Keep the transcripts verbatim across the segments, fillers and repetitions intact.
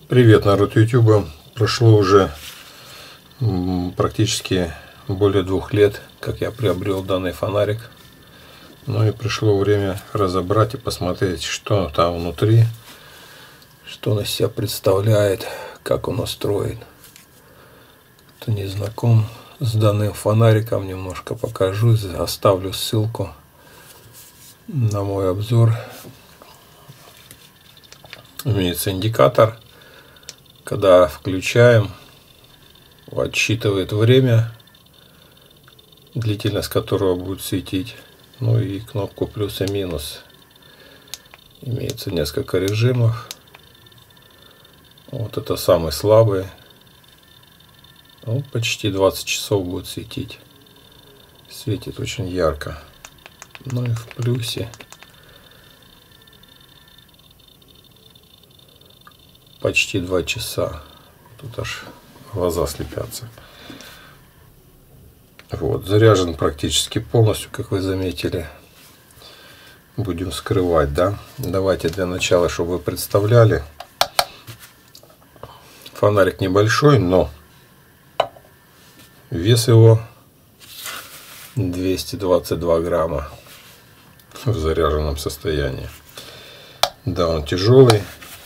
Привет, народ ютуба. Прошло уже практически более двух лет, как я приобрел данный фонарик. Ну и пришло время разобрать и посмотреть, что там внутри, что он из себя представляет, как он устроен. Кто не знаком с данным фонариком, немножко покажу, оставлю ссылку на мой обзор. Имеется индикатор. Когда включаем, отсчитывает время, длительность которого будет светить. Ну и кнопку плюс и минус. Имеется несколько режимов. Вот это самый слабый. Ну, почти двадцать часов будет светить. Светит очень ярко. Ну и в плюсе почти два часа. Тут аж глаза слепятся. Вот, заряжен практически полностью, как вы заметили. Будем скрывать, да? Давайте для начала, чтобы вы представляли. Фонарик небольшой, но вес его двести двадцать два грамма в заряженном состоянии. Да, он тяжелый.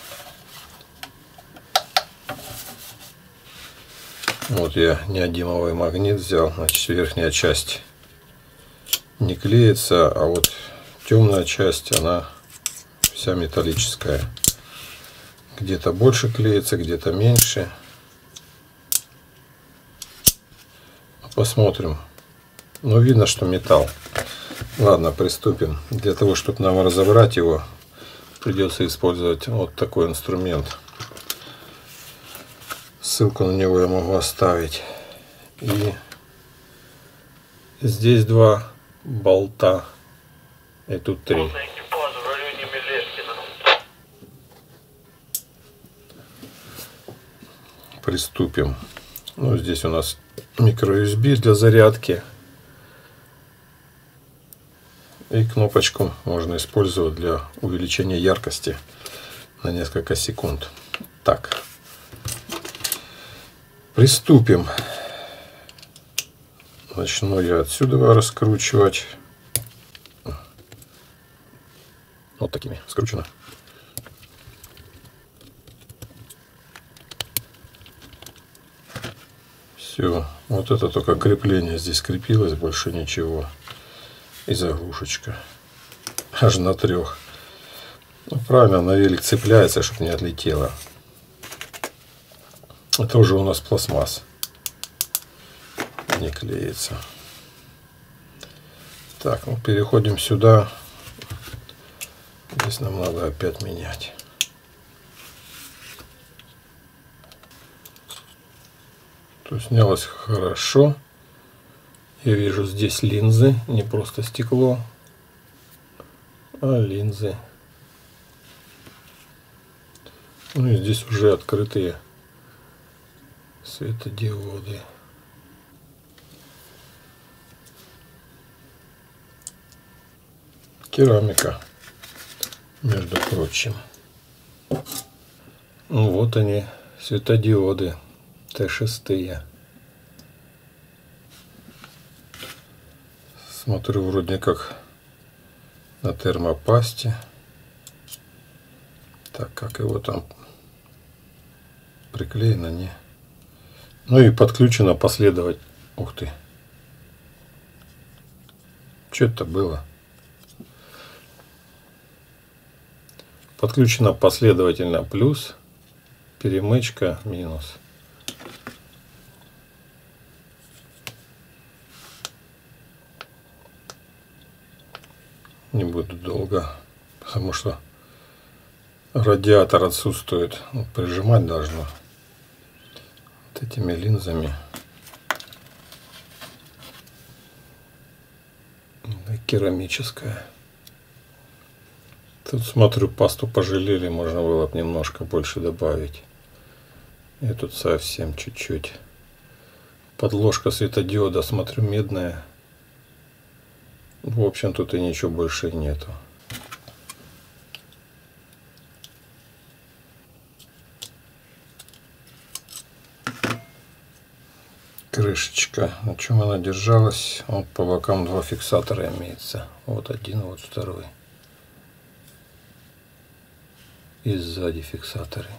Вот я неодимовый магнит взял, значит, верхняя часть не клеится, а вот темная часть, она вся металлическая. Где-то больше клеится, где-то меньше. Посмотрим. Ну, видно, что металл. Ладно, приступим. Для того, чтобы нам разобрать его, придется использовать вот такой инструмент. Ссылку на него я могу оставить. И здесь два болта. И тут три. Приступим. Ну, здесь у нас микро ю эс би для зарядки. И кнопочку можно использовать для увеличения яркости на несколько секунд. Так. Приступим. Начну я отсюда раскручивать. Вот такими скручено. Все. Вот это только крепление здесь крепилось, больше ничего. И заглушечка. Аж на трех. Ну, правильно, на велик цепляется, чтобы не отлетело. Это уже у нас пластмасс. Не клеится. Так, ну переходим сюда. Здесь нам надо опять менять. То снялось хорошо. Я вижу здесь линзы, не просто стекло, а линзы. Ну и здесь уже открытые светодиоды. Керамика, между прочим. Ну, вот они, светодиоды Т шесть. Смотрю, вроде как на термопасте. Так, как его там приклеено, не? Ну и подключено последовательно. Ух ты. Что это было? Подключено последовательно плюс, перемычка минус. Не буду долго, потому что радиатор отсутствует. Вот прижимать должно вот этими линзами. Да, керамическая. Тут смотрю, пасту пожалели, можно было бы немножко больше добавить. И тут совсем чуть-чуть. Подложка светодиода, смотрю, медная. В общем, тут и ничего больше нету. крышечка. На чем она держалась? Вот по бокам два фиксатора имеется. Вот один, вот второй. И сзади фиксаторы.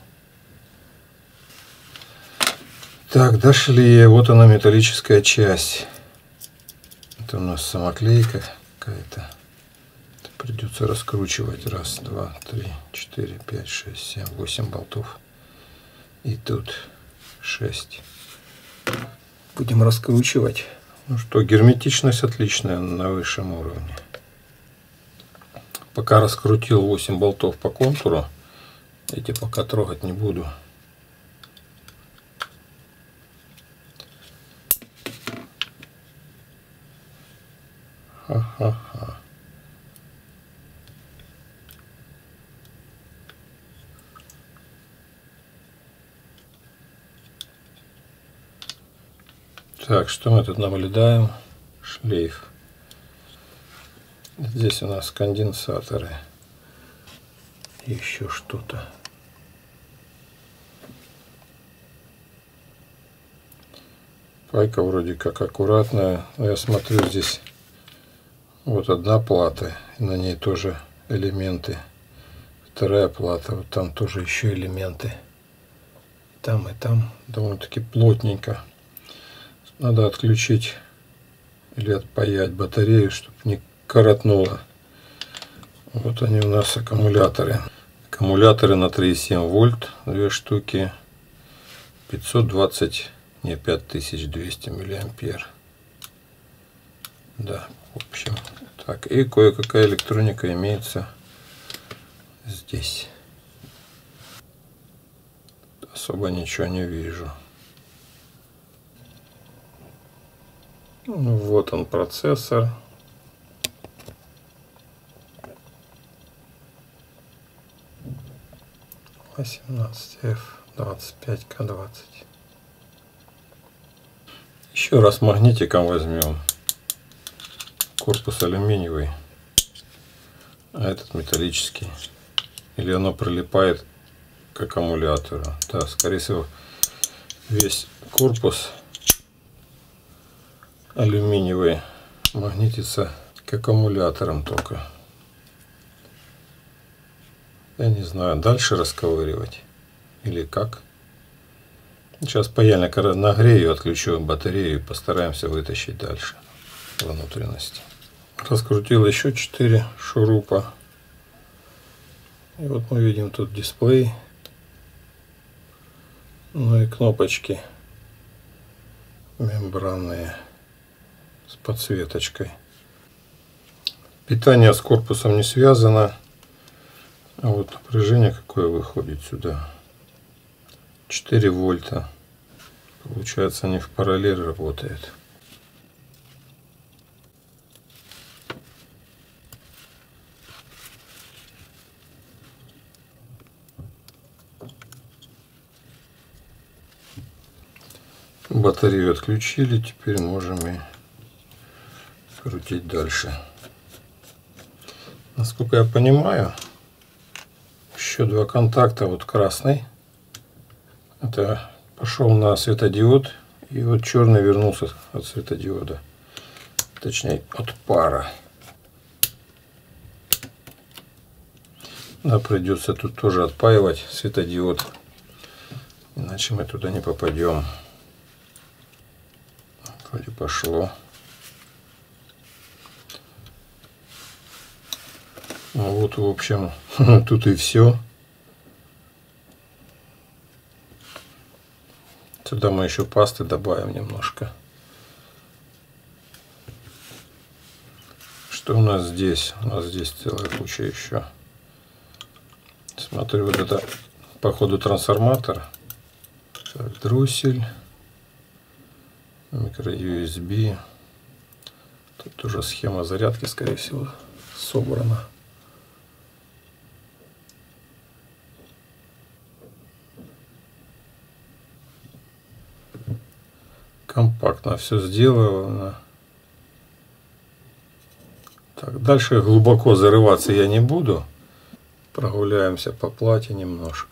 Так, дошли. Вот она, металлическая часть. Это у нас самоклейка какая-то. Придется раскручивать. Раз, два, три, четыре, пять, шесть, семь, восемь болтов. И тут шесть. Будем раскручивать. Ну что, герметичность отличная, на высшем уровне. Пока раскрутил восемь болтов по контуру, эти пока трогать не буду. Ха-ха-ха. Так, что мы тут наблюдаем? Шлейф. Здесь у нас конденсаторы. Еще что-то. Пайка вроде как аккуратная. Но я смотрю, здесь вот одна плата. И на ней тоже элементы. Вторая плата. Вот там тоже еще элементы. Там и там довольно-таки плотненько. Надо отключить или отпаять батарею, чтобы не коротнуло. Вот они у нас аккумуляторы. Аккумуляторы на три и семь вольт, две штуки, пятьсот двадцать, не пять тысяч двести миллиампер. Да, в общем, так. И кое-какая электроника имеется здесь. Особо ничего не вижу. Вот он, процессор. восемнадцать эф двадцать пять ка двадцать. Еще раз магнитиком возьмем. Корпус алюминиевый, а этот металлический. Или оно прилипает к аккумулятору. Да, скорее всего, весь корпус алюминиевый магнитится к аккумуляторам только. Я не знаю, дальше расковыривать или как. Сейчас паяльник нагрею, отключу батарею и постараемся вытащить дальше внутренности. Раскрутил еще четыре шурупа. И вот мы видим тут дисплей. Ну и кнопочки мембранные с подсветочкой. Питание с корпусом не связано. А вот напряжение какое выходит сюда. четыре вольта. Получается, они в параллель работают. Батарею отключили, теперь можем и крутить дальше. Насколько я понимаю, еще два контакта, вот красный, это пошел на светодиод, и вот черный вернулся от светодиода, точнее от пара. Да, придется тут тоже отпаивать светодиод, иначе мы туда не попадем. Вроде пошло. Ну вот, в общем, тут и все. Сюда мы еще пасты добавим немножко. Что у нас здесь? У нас здесь целая куча еще. Смотрю, вот это, походу, трансформатор. Так, дроссель. Микро ю эс би. Тут тоже схема зарядки, скорее всего, собрана. Компактно все сделано. Так, дальше глубоко зарываться я не буду. Прогуляемся по плате немножко.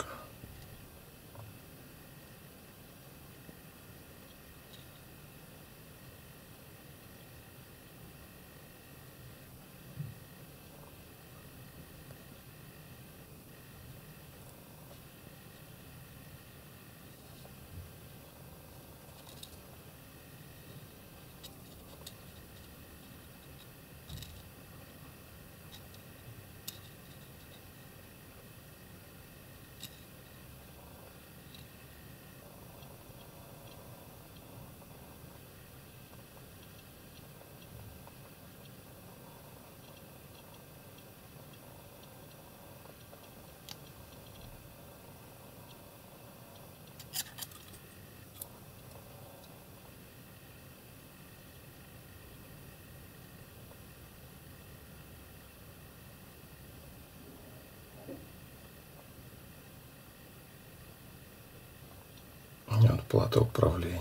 Вот плата управления.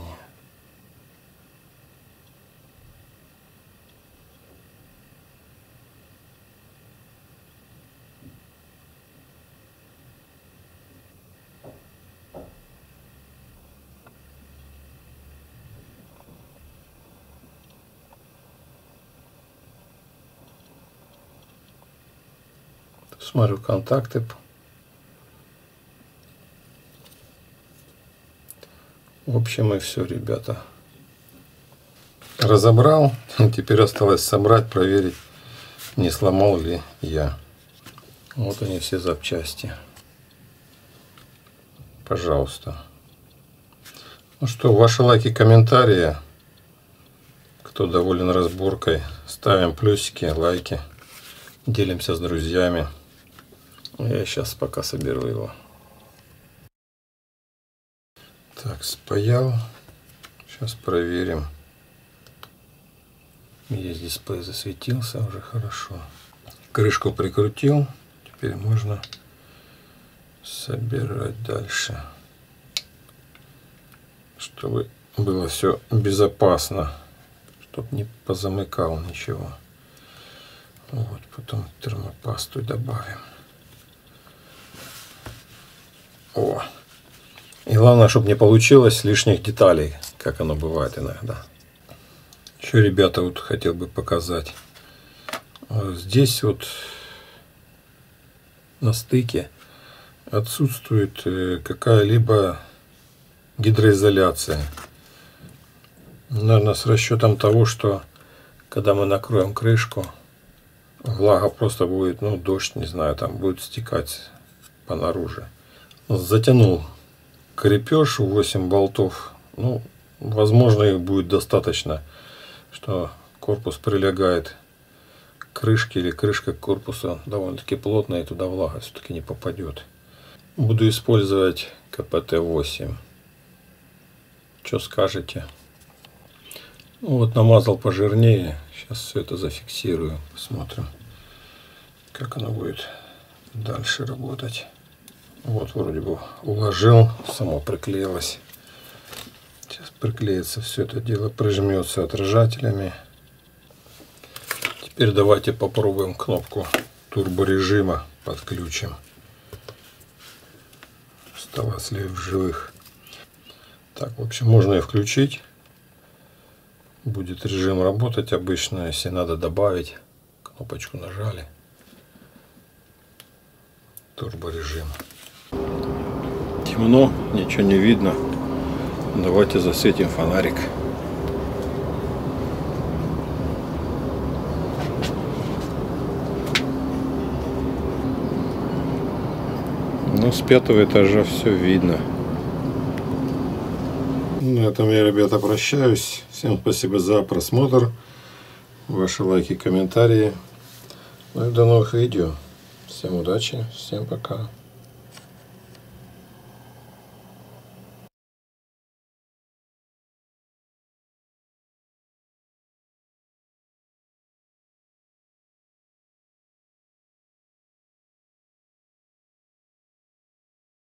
Смотрю контакты. В общем, и все, ребята. Разобрал. Теперь осталось собрать, проверить, не сломал ли я. Вот они, все запчасти. Пожалуйста. Ну что, ваши лайки, комментарии. Кто доволен разборкой, ставим плюсики, лайки. Делимся с друзьями. Я сейчас пока соберу его. Так, спаял. Сейчас проверим. Есть дисплей, засветился уже хорошо. Крышку прикрутил. Теперь можно собирать дальше. Чтобы было все безопасно. Чтоб не позамыкал ничего. Вот, потом термопасту добавим. О! И главное, чтобы не получилось лишних деталей, как оно бывает иногда. Еще, ребята, вот хотел бы показать. Здесь вот на стыке отсутствует какая-либо гидроизоляция. Наверное, с расчетом того, что когда мы накроем крышку, влага просто будет, ну, дождь, не знаю, там будет стекать по наружу. Затянул крепеж, восемь болтов. Ну, возможно, их будет достаточно, что корпус прилегает к крышке, или крышка к корпусу довольно-таки плотная, и туда влага все-таки не попадет. Буду использовать ка пэ тэ восемь. Что скажете? Вот, намазал пожирнее. Сейчас все это зафиксирую. Посмотрим, как оно будет дальше работать. Вот, вроде бы уложил, само приклеилось. Сейчас приклеится все это дело, прижмется отражателями. Теперь давайте попробуем кнопку турборежима, подключим. Осталось ли в живых? Так, в общем, можно и включить. Будет режим работать обычно. Если надо добавить, кнопочку нажали. Турборежим. Темно, ничего не видно. Давайте засветим фонарик. Ну, с пятого этажа все видно. На этом я, ребята, прощаюсь. Всем спасибо за просмотр. Ваши лайки, комментарии. Ну и до новых видео. Всем удачи, всем пока.